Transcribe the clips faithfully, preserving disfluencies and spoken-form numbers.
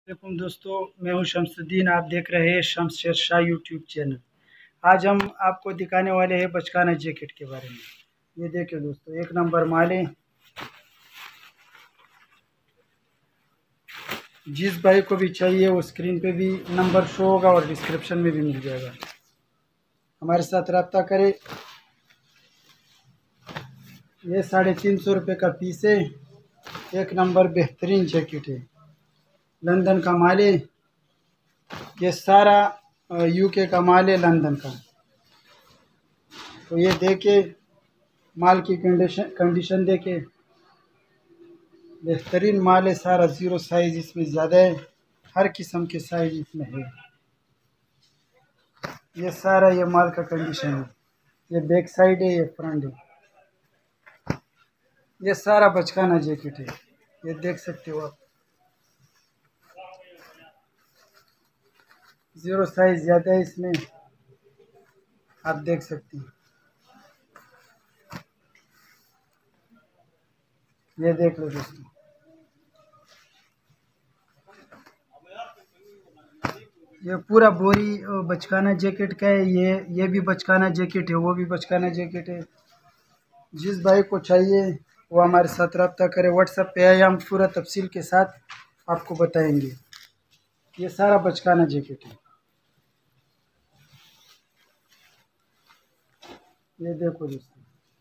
वालेकुम दोस्तों, मैं हूं शमसुद्दीन। आप देख रहे हैं शम्स शेरशाह यूट्यूब चैनल। आज हम आपको दिखाने वाले हैं बचकाना जैकेट के बारे में। ये देखिए दोस्तों, एक नंबर माल है। जिस भाई को भी चाहिए वो स्क्रीन पे भी नंबर शो होगा और डिस्क्रिप्शन में भी मिल जाएगा। हमारे साथ रब्ता करें। ये साढ़े तीन सौ रुपये का पीस है। एक नंबर बेहतरीन जैकेट है, लंदन का माल है। ये सारा यूके का माल है, लंदन का। तो ये देखे माल की कंडीशन कंडीशन देखे, बेहतरीन माल है सारा। ज़ीरो साइज़ इसमें ज़्यादा है, हर किस्म के साइज इसमें है। ये सारा ये माल का कंडीशन है। ये बैक साइड है, ये फ्रंट है। ये सारा बचकाना जैकेट है, ये देख सकते हो आप। ज़ीरो साइज़ ज़्यादा है इसमें, आप देख सकते हैं। ये देख लो दोस्तों, ये पूरा बोरी बचकाना जैकेट का है। ये ये भी बचकाना जैकेट है, वो भी बचकाना जैकेट है। जिस भाई को चाहिए वो हमारे साथ रब्ता करे। व्हाट्सएप पे है, हम पूरा तफसील के साथ आपको बताएंगे। ये सारा बचकाना जैकेट है। ये देखो दोस्तों,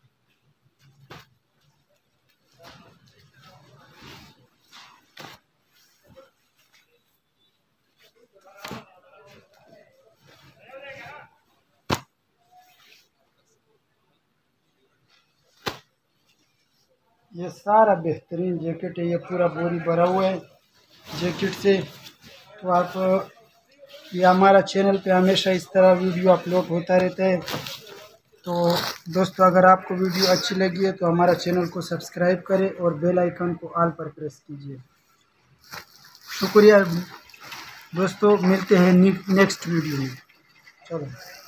ये सारा बेहतरीन जैकेट है। ये पूरा बोरी भरा हुआ है जैकेट से। तो आप, ये हमारा चैनल पे हमेशा इस तरह वीडियो अपलोड होता रहता है। तो दोस्तों, अगर आपको वीडियो अच्छी लगी है तो हमारा चैनल को सब्सक्राइब करें और बेल आइकन को ऑल पर प्रेस कीजिए। शुक्रिया दोस्तों, मिलते हैं नेक्स्ट वीडियो में। चलो।